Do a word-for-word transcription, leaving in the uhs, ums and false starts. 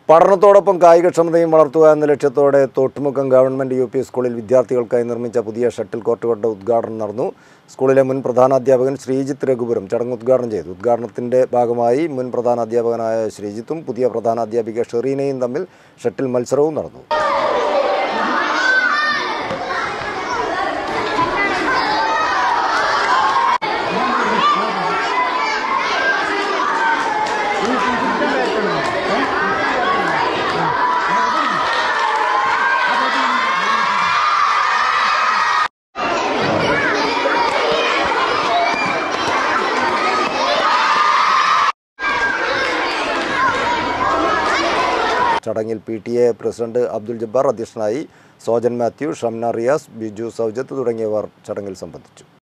പഠനത്തോടൊപ്പം കായികക്ഷമതയും വളർത്തുക എന്ന ലക്ഷ്യത്തോടെ തോട്ടുമുക്കം ഗവൺമെൻറ് യു പി സ്കൂളിൽ വിദ്യാർത്ഥികൾക്കായി നിർമ്മിച്ച പുതിയ ഷട്ടിൽ കോർട്ടുകളുടെ ഉദ്ഘാടനം നടന്നു. സ്കൂളിലെ മുൻ പ്രധാനാധ്യാപകൻ ശ്രീജിത്ത് രഘുപുരം ചടങ്ങ് ഉദ്ഘാടനം ചെയ്തു. ഉദ്ഘാടനത്തിൻ്റെ ഭാഗമായി മുൻ പ്രധാനാധ്യാപകനായ ശ്രീജിത്തും പുതിയ പ്രധാനാധ്യാപിക ഷെറീനയും തമ്മിൽ ഷട്ടിൽ മത്സരവും നടന്നു. ചടങ്ങിൽ P T A president Abdul Jabbar അധ്യക്ഷനായി. സോജൻ മാത്യു, ഷംന റിയാസ്, ബിജു സൗജത്ത് തുടങ്ങിയവർ ചടങ്ങിൽ സംബന്ധിച്ചു.